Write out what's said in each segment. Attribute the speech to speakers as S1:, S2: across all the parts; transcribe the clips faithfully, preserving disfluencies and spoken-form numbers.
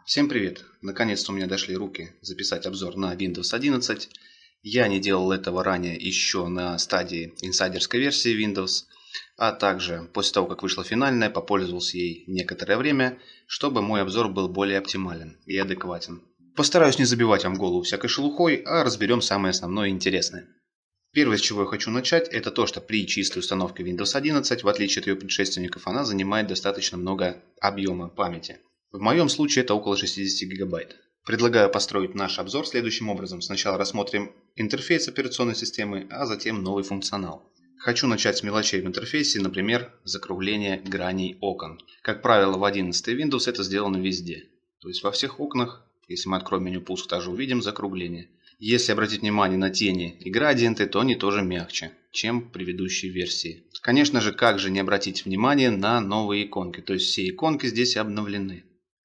S1: Всем привет! Наконец-то у меня дошли руки записать обзор на Windows одиннадцать. Я не делал этого ранее еще на стадии инсайдерской версии Windows, а также после того, как вышла финальная, попользовался ей некоторое время, чтобы мой обзор был более оптимален и адекватен. Постараюсь не забивать вам голову всякой шелухой, а разберем самое основное и интересное. Первое, с чего я хочу начать, это то, что при чистой установке Windows одиннадцать, в отличие от ее предшественников, она занимает достаточно много объема памяти. В моем случае это около шестидесяти гигабайт. Предлагаю построить наш обзор следующим образом. Сначала рассмотрим интерфейс операционной системы, а затем новый функционал. Хочу начать с мелочей в интерфейсе, например, закругление граней окон. Как правило, в одиннадцатой Windows это сделано везде. То есть во всех окнах, если мы откроем меню пуск, также увидим закругление. Если обратить внимание на тени и градиенты, то они тоже мягче, чем в предыдущей версии. Конечно же, как же не обратить внимание на новые иконки. То есть все иконки здесь обновлены.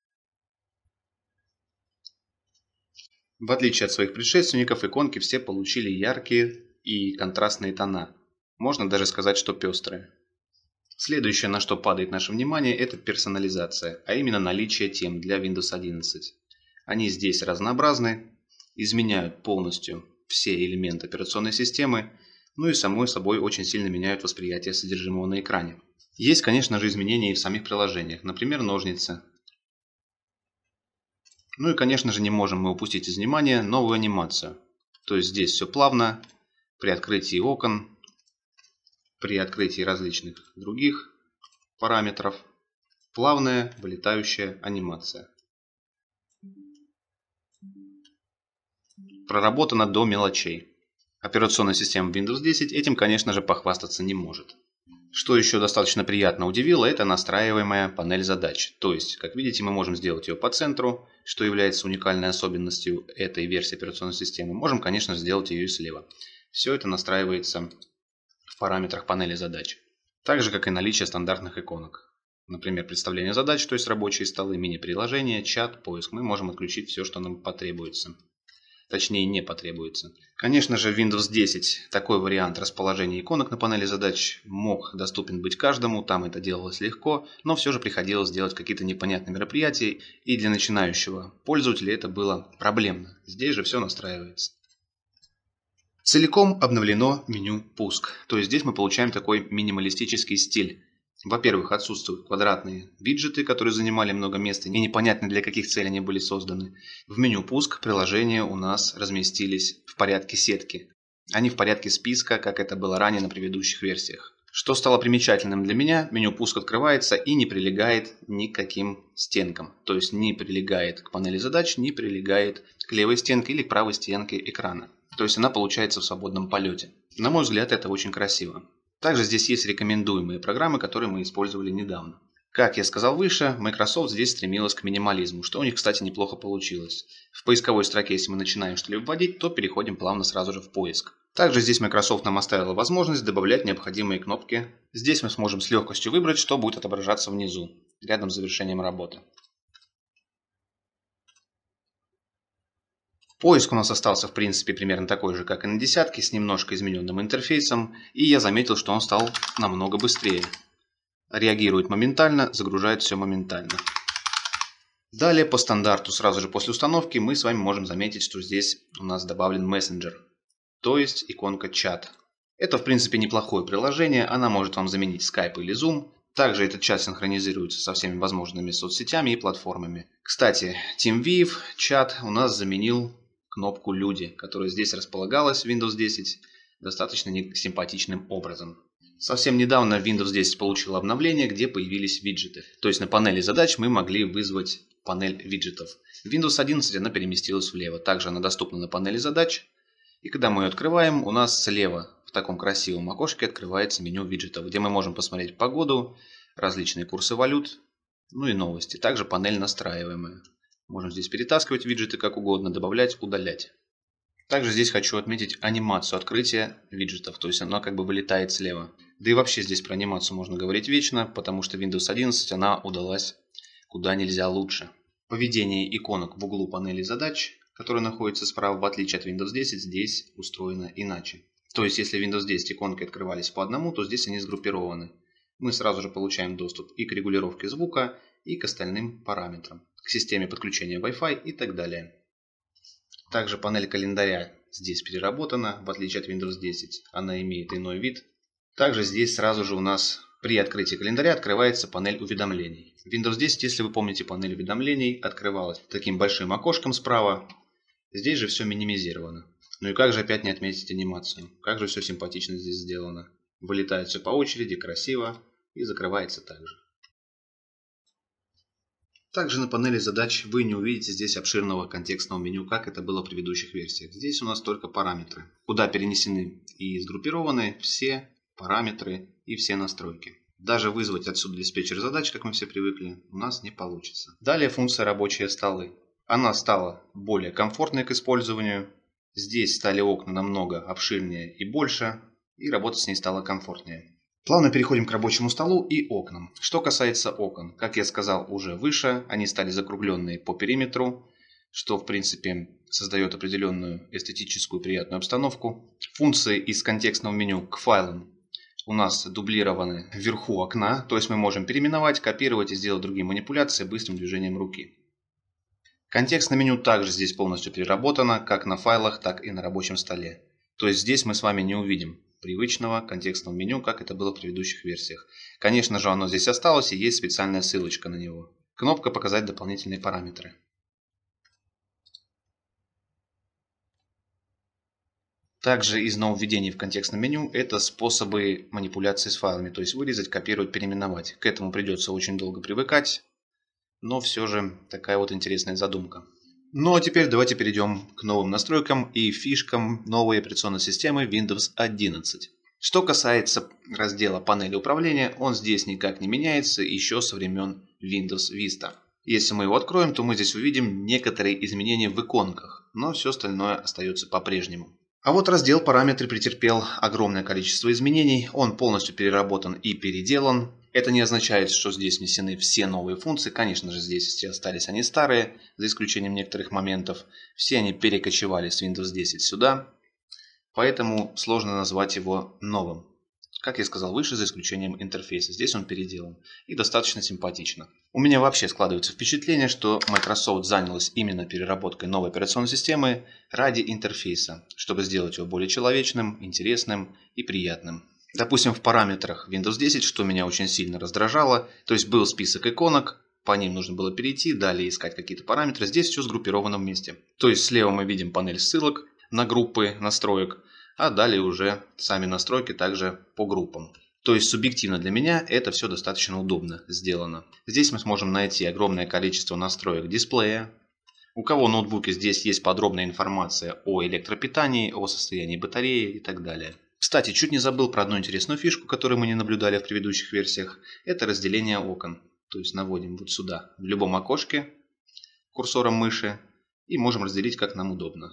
S1: В отличие от своих предшественников, иконки все получили яркие и контрастные тона. Можно даже сказать, что пестрые. Следующее, на что падает наше внимание, это персонализация, а именно наличие тем для Windows одиннадцать. Они здесь разнообразны, изменяют полностью все элементы операционной системы, ну и самой собой очень сильно меняют восприятие содержимого на экране. Есть, конечно же, изменения и в самих приложениях, например, ножницы. Ну и, конечно же, не можем мы упустить из внимания новую анимацию. То есть здесь все плавно, при открытии окон, при открытии различных других параметров, плавная вылетающая анимация. Проработана до мелочей. Операционная система Windows десять этим, конечно же, похвастаться не может. Что еще достаточно приятно удивило, это настраиваемая панель задач. То есть, как видите, мы можем сделать ее по центру, что является уникальной особенностью этой версии операционной системы. Можем, конечно, сделать ее и слева. Все это настраивается в параметрах панели задач. Так же, как и наличие стандартных иконок. Например, представление задач, то есть рабочие столы, мини-приложения, чат, поиск. Мы можем отключить все, что нам потребуется. Точнее, не потребуется. Конечно же, в Windows десять такой вариант расположения иконок на панели задач мог доступен быть каждому, там это делалось легко, но все же приходилось делать какие-то непонятные мероприятия, и для начинающего пользователя это было проблемно. Здесь же все настраивается. Целиком обновлено меню «Пуск», то есть здесь мы получаем такой минималистический стиль. Во-первых, отсутствуют квадратные виджеты, которые занимали много места и непонятно для каких целей они были созданы. В меню «Пуск» приложения у нас разместились в порядке сетки, а не в порядке списка, как это было ранее на предыдущих версиях. Что стало примечательным для меня, меню «Пуск» открывается и не прилегает ни к каким стенкам. То есть не прилегает к панели задач, не прилегает к левой стенке или к правой стенке экрана. То есть она получается в свободном полете. На мой взгляд, это очень красиво. Также здесь есть рекомендуемые программы, которые мы использовали недавно. Как я сказал выше, Microsoft здесь стремилась к минимализму, что у них, кстати, неплохо получилось. В поисковой строке, если мы начинаем что-либо вводить, то переходим плавно сразу же в поиск. Также здесь Microsoft нам оставила возможность добавлять необходимые кнопки. Здесь мы сможем с легкостью выбрать, что будет отображаться внизу, рядом с завершением работы. Поиск у нас остался в принципе примерно такой же, как и на десятке, с немножко измененным интерфейсом, и я заметил, что он стал намного быстрее. Реагирует моментально, загружает все моментально. Далее по стандарту, сразу же после установки, мы с вами можем заметить, что здесь у нас добавлен мессенджер, то есть иконка чат. Это в принципе неплохое приложение, она может вам заменить Skype или Zoom. Также этот чат синхронизируется со всеми возможными соцсетями и платформами. Кстати, TeamView чат у нас заменил кнопку «Люди», которая здесь располагалась в Windows десять достаточно симпатичным образом. Совсем недавно Windows десять получил обновление, где появились виджеты. То есть на панели задач мы могли вызвать панель виджетов. В Windows одиннадцать она переместилась влево. Также она доступна на панели задач. И когда мы ее открываем, у нас слева в таком красивом окошке открывается меню виджетов, где мы можем посмотреть погоду, различные курсы валют, ну и новости. Также панель настраиваемая. Можем здесь перетаскивать виджеты как угодно, добавлять, удалять. Также здесь хочу отметить анимацию открытия виджетов, то есть она как бы вылетает слева. Да и вообще здесь про анимацию можно говорить вечно, потому что Windows одиннадцать она удалась куда нельзя лучше. Поведение иконок в углу панели задач, которая находится справа, в отличие от Windows десять, здесь устроено иначе. То есть если в Windows десять иконки открывались по одному, то здесь они сгруппированы. Мы сразу же получаем доступ и к регулировке звука, и к остальным параметрам. К системе подключения Wi-Fi и так далее. Также панель календаря здесь переработана, в отличие от Windows десять, она имеет иной вид. Также здесь сразу же у нас при открытии календаря открывается панель уведомлений. В Windows десять, если вы помните, панель уведомлений открывалась таким большим окошком справа. Здесь же все минимизировано. Ну и как же опять не отметить анимацию? Как же все симпатично здесь сделано. Вылетает все по очереди, красиво и закрывается также. Также на панели задач вы не увидите здесь обширного контекстного меню, как это было в предыдущих версиях. Здесь у нас только параметры, куда перенесены и сгруппированы все параметры и все настройки. Даже вызвать отсюда диспетчер задач, как мы все привыкли, у нас не получится. Далее функция рабочие столы. Она стала более комфортной к использованию. Здесь стали окна намного обширнее и больше, и работать с ней стало комфортнее. Плавно переходим к рабочему столу и окнам. Что касается окон, как я сказал уже выше, они стали закругленные по периметру, что в принципе создает определенную эстетическую приятную обстановку. Функции из контекстного меню к файлам у нас дублированы вверху окна, то есть мы можем переименовать, копировать и сделать другие манипуляции быстрым движением руки. Контекстное меню также здесь полностью переработано, как на файлах, так и на рабочем столе. То есть здесь мы с вами не увидим привычного контекстного меню, как это было в предыдущих версиях. Конечно же, оно здесь осталось и есть специальная ссылочка на него. Кнопка «Показать дополнительные параметры». Также из нововведений в контекстном меню это способы манипуляции с файлами, то есть вырезать, копировать, переименовать. К этому придется очень долго привыкать, но все же такая вот интересная задумка. Ну а теперь давайте перейдем к новым настройкам и фишкам новой операционной системы Windows одиннадцать. Что касается раздела панели управления, он здесь никак не меняется еще со времен Windows Vista. Если мы его откроем, то мы здесь увидим некоторые изменения в иконках, но все остальное остается по-прежнему. А вот раздел параметры претерпел огромное количество изменений, он полностью переработан и переделан. Это не означает, что здесь внесены все новые функции, конечно же здесь все остались они старые, за исключением некоторых моментов. Все они перекочевали с Windows десять сюда, поэтому сложно назвать его новым. Как я сказал выше, за исключением интерфейса, здесь он переделан и достаточно симпатично. У меня вообще складывается впечатление, что Microsoft занялась именно переработкой новой операционной системы ради интерфейса, чтобы сделать его более человечным, интересным и приятным. Допустим, в параметрах Windows десять, что меня очень сильно раздражало, то есть был список иконок, по ним нужно было перейти, далее искать какие-то параметры, здесь все сгруппировано вместе. То есть слева мы видим панель ссылок на группы настроек, а далее уже сами настройки также по группам. То есть субъективно для меня это все достаточно удобно сделано. Здесь мы сможем найти огромное количество настроек дисплея. У кого ноутбуки, здесь есть подробная информация о электропитании, о состоянии батареи и так далее. Кстати, чуть не забыл про одну интересную фишку, которую мы не наблюдали в предыдущих версиях. Это разделение окон. То есть наводим вот сюда, в любом окошке, курсором мыши, и можем разделить, как нам удобно.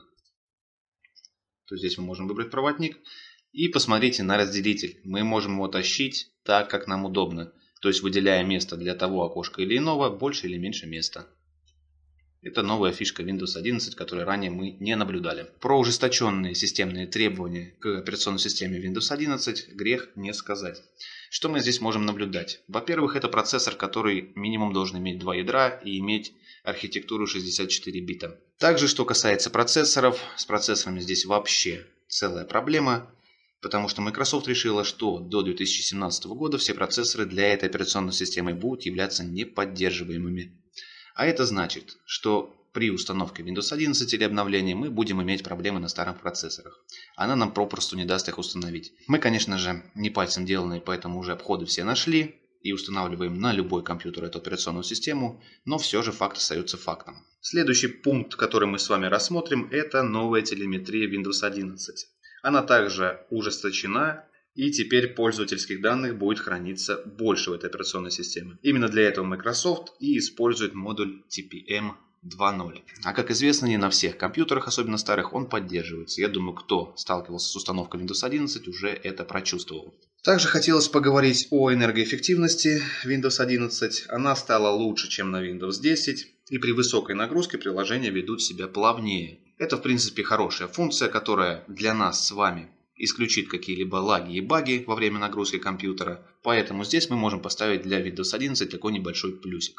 S1: То есть здесь мы можем выбрать проводник. И посмотрите на разделитель. Мы можем его тащить так, как нам удобно. То есть выделяя место для того окошка или иного, больше или меньше места. Это новая фишка Windows одиннадцать, которую ранее мы не наблюдали. Про ужесточенные системные требования к операционной системе Windows одиннадцать грех не сказать. Что мы здесь можем наблюдать? Во-первых, это процессор, который минимум должен иметь два ядра и иметь архитектуру шестьдесят четыре бита. Также, что касается процессоров, с процессорами здесь вообще целая проблема. Потому что Microsoft решила, что до две тысячи семнадцатого года все процессоры для этой операционной системы будут являться неподдерживаемыми. А это значит, что при установке Windows одиннадцать или обновлении мы будем иметь проблемы на старых процессорах. Она нам попросту не даст их установить. Мы, конечно же, не пальцем деланные, поэтому уже обходы все нашли и устанавливаем на любой компьютер эту операционную систему, но все же факт остается фактом. Следующий пункт, который мы с вами рассмотрим, это новая телеметрия Windows одиннадцать. Она также ужесточена, и теперь пользовательских данных будет храниться больше в этой операционной системе. Именно для этого Microsoft и использует модуль ти пи эм два ноль. А как известно, не на всех компьютерах, особенно старых, он поддерживается. Я думаю, кто сталкивался с установкой Windows одиннадцать, уже это прочувствовал. Также хотелось поговорить о энергоэффективности Windows одиннадцать. Она стала лучше, чем на Windows десять. И при высокой нагрузке приложения ведут себя плавнее. Это, в принципе, хорошая функция, которая для нас с вами исключит какие-либо лаги и баги во время нагрузки компьютера. Поэтому здесь мы можем поставить для Windows одиннадцать такой небольшой плюсик.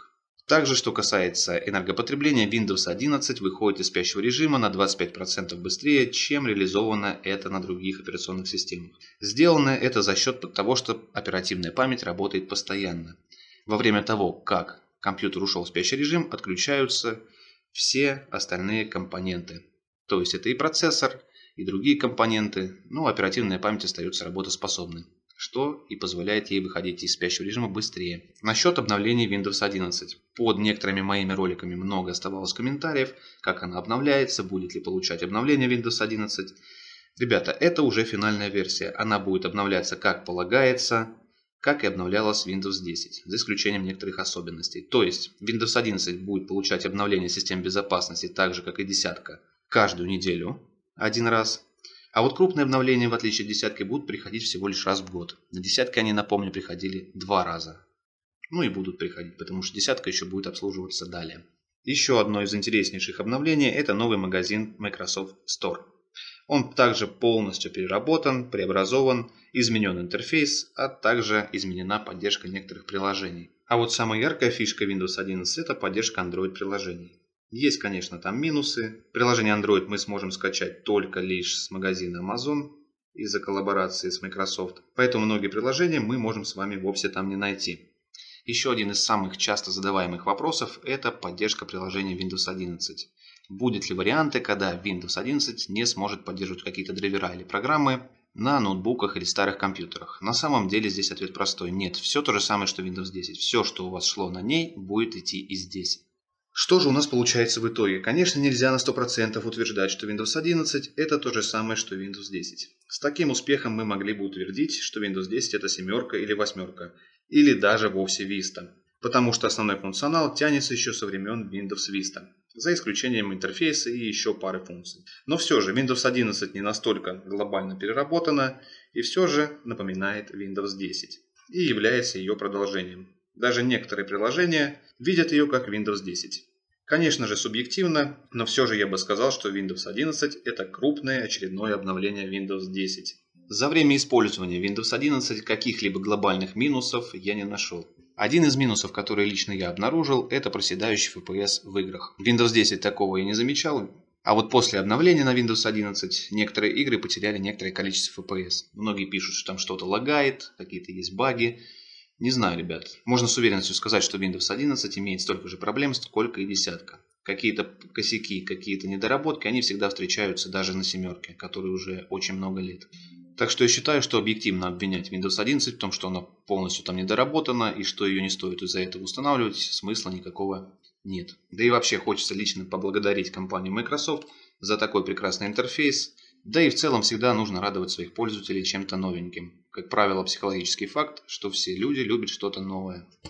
S1: Также, что касается энергопотребления, Windows одиннадцать выходит из спящего режима на двадцать пять процентов быстрее, чем реализовано это на других операционных системах. Сделано это за счет того, что оперативная память работает постоянно. Во время того, как компьютер ушел в спящий режим, отключаются все остальные компоненты. То есть это и процессор, и другие компоненты, но оперативная память остается работоспособной, что и позволяет ей выходить из спящего режима быстрее. Насчет обновления Windows одиннадцать. Под некоторыми моими роликами много оставалось комментариев, как она обновляется, будет ли получать обновление Windows одиннадцать. Ребята, это уже финальная версия. Она будет обновляться как полагается, как и обновлялась Windows десять, за исключением некоторых особенностей. То есть Windows одиннадцать будет получать обновление систем безопасности так же, как и десятка, каждую неделю, один раз. А вот крупные обновления, в отличие от десятки, будут приходить всего лишь раз в год. На десятке они, напомню, приходили два раза. Ну и будут приходить, потому что десятка еще будет обслуживаться далее. Еще одно из интереснейших обновлений – это новый магазин Microsoft Store. Он также полностью переработан, преобразован, изменен интерфейс, а также изменена поддержка некоторых приложений. А вот самая яркая фишка Windows одиннадцать – это поддержка Android-приложений. Есть, конечно, там минусы. Приложение Android мы сможем скачать только лишь с магазина Amazon из-за коллаборации с Microsoft. Поэтому многие приложения мы можем с вами вовсе там не найти. Еще один из самых часто задаваемых вопросов – это поддержка приложения Windows одиннадцать. Будет ли варианты, когда Windows одиннадцать не сможет поддерживать какие-то драйвера или программы на ноутбуках или старых компьютерах? На самом деле здесь ответ простой. Нет, все то же самое, что Windows десять. Все, что у вас шло на ней, будет идти и здесь. Что же у нас получается в итоге? Конечно, нельзя на сто процентов утверждать, что Windows одиннадцать это то же самое, что Windows десять. С таким успехом мы могли бы утвердить, что Windows десять это семерка или восьмерка, или даже вовсе Vista. Потому что основной функционал тянется еще со времен Windows Vista, за исключением интерфейса и еще пары функций. Но все же Windows одиннадцать не настолько глобально переработана и все же напоминает Windows десять и является ее продолжением. Даже некоторые приложения видят ее как Windows десять. Конечно же субъективно, но все же я бы сказал, что Windows одиннадцать это крупное очередное обновление Windows десять. За время использования Windows одиннадцать каких-либо глобальных минусов я не нашел. Один из минусов, который лично я обнаружил, это проседающий эф пи эс в играх. В Windows десять такого я не замечал, а вот после обновления на Windows одиннадцать некоторые игры потеряли некоторое количество эф пи эс. Многие пишут, что там что-то лагает, какие-то есть баги. Не знаю, ребят. Можно с уверенностью сказать, что Windows одиннадцать имеет столько же проблем, сколько и десятка. Какие-то косяки, какие-то недоработки, они всегда встречаются даже на семерке, которой уже очень много лет. Так что я считаю, что объективно обвинять Windows одиннадцать в том, что она полностью там недоработана и что ее не стоит из-за этого устанавливать, смысла никакого нет. Да и вообще хочется лично поблагодарить компанию Microsoft за такой прекрасный интерфейс. Да и в целом всегда нужно радовать своих пользователей чем-то новеньким. Как правило, психологический факт, что все люди любят что-то новое.